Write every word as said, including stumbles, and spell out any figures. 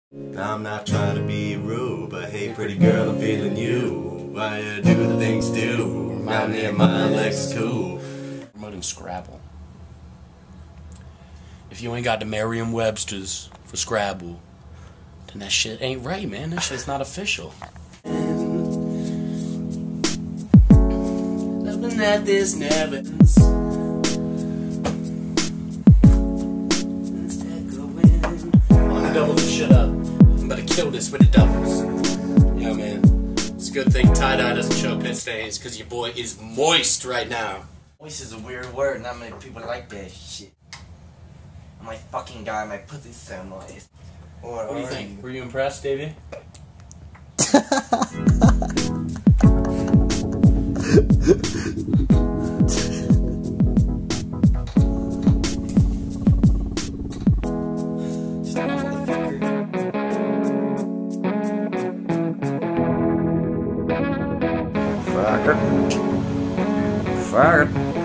I'm not trying to be rude, but hey pretty girl, I'm feeling you. Why you do the things do? Remind me of my Lexus cool. Promoting Scrabble. If you ain't got the Merriam-Webster's for Scrabble, then that shit ain't right, man. That shit's not official. Nothing that this never ends. It's echoing. On the double this shit up. I'm about to kill this with the doubles. Yeah, man. It's a good thing tie-dye doesn't show pit stains, because your boy is moist right now. Moist is a weird word, not many people like that shit. I'm like, fucking guy, my pussy's so moist. Or, What do you think? Were you impressed, Davey? Fuck it. Fuck it.